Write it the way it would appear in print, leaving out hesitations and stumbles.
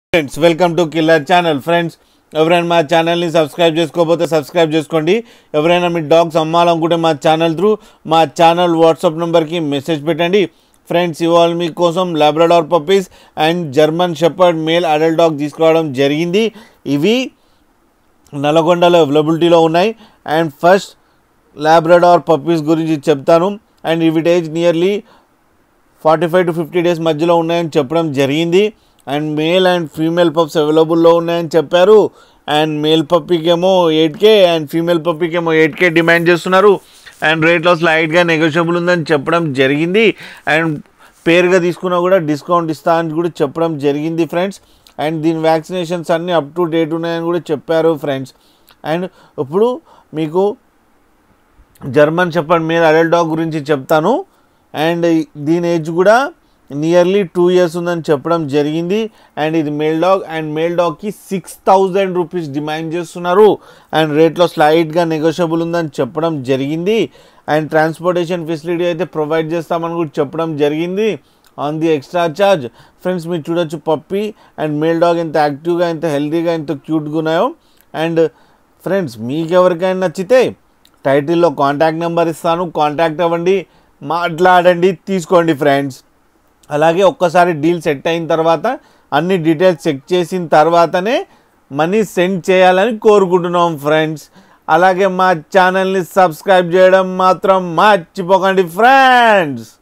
Friends welcome to killer channel. Friends ఎవరైనా మా ఛానల్ని సబ్స్క్రైబ్ చేసుకోకపోతే సబ్స్క్రైబ్ చేసుకోండి. ఎవరైనా మీ డాగ్స్ అమ్మాలనుకుంటే మా ఛానల్ త్రూ మా ఛానల్ వాట్సాప్ నెంబర్కి మెసేజ్ పెట్టండి. ఫ్రెండ్స్ ఇవాళ మీకోసం Labrador puppies and German shepherd male adult dog తీసుకురావడం జరిగింది. ఇవి నల్గొండలో అవైలబిలిటీలో ఉన్నాయి. అండ్ ఫస్ట్ లాబ్రడార్ పప్పీస్ గురించి చెప్తాను. అండ్ వీటి ఏజ్ నియర్లీ 45 to 50 days మధ్యలో ఉన్నాయని చెప్పడం జరిగింది. And male and female pups అవైలబుల్లో ఉన్నాయని చెప్పారు. అండ్ మేల్ పప్పీకి ఏమో 8K అండ్ ఫీమేల్ పప్పీకి ఏమో 8K డిమాండ్ చేస్తున్నారు. అండ్ రేట్లో స్లైట్గా నెగోషియబుల్ ఉందని చెప్పడం జరిగింది. అండ్ పేరుగా తీసుకున్నా కూడా డిస్కౌంట్ ఇస్తా అని కూడా చెప్పడం జరిగింది ఫ్రెండ్స్. అండ్ దీని వ్యాక్సినేషన్స్ అన్నీ అప్ టు డేట్ ఉన్నాయని కూడా చెప్పారు ఫ్రెండ్స్. అండ్ ఇప్పుడు మీకు German shepherd male adult dog గురించి చెప్తాను. అండ్ దీని ఏజ్ కూడా నియర్లీ 2 years ఉందని చెప్పడం జరిగింది. అండ్ ఇది మేల్ డాగ్. అండ్ మేల్ డాగ్కి 6,000 రూపీస్ డిమాండ్ చేస్తున్నారు. అండ్ రేట్లో స్లైట్గా నెగోషియబుల్ ఉందని చెప్పడం జరిగింది. అండ్ ట్రాన్స్పోర్టేషన్ ఫెసిలిటీ అయితే ప్రొవైడ్ చేస్తామని కూడా చెప్పడం జరిగింది on the extra charge. Friends మీరు చూడొచ్చు పప్పీ అండ్ మేల్ డాగ్ ఎంత యాక్టివ్గా, ఎంత హెల్తీగా, ఎంత క్యూట్గా ఉన్నాయో. అండ్ ఫ్రెండ్స్ మీకు ఎవరికైనా నచ్చితే టైటిల్లో కాంటాక్ట్ నెంబర్ ఇస్తాను, కాంటాక్ట్ అవ్వండి, మాట్లాడండి, తీసుకోండి ఫ్రెండ్స్. అలాగే ఒక్కసారి డీల్ సెట్ అయిన తర్వాత అన్ని డీటెయిల్స్ చెక్ చేసిన తర్వాతనే మనీ సెండ్ చేయాలని కోరుకుంటున్నాం ఫ్రెండ్స్. అలాగే మా ఛానల్ని సబ్స్క్రైబ్ చేయడం మాత్రం మర్చిపోకండి ఫ్రెండ్స్.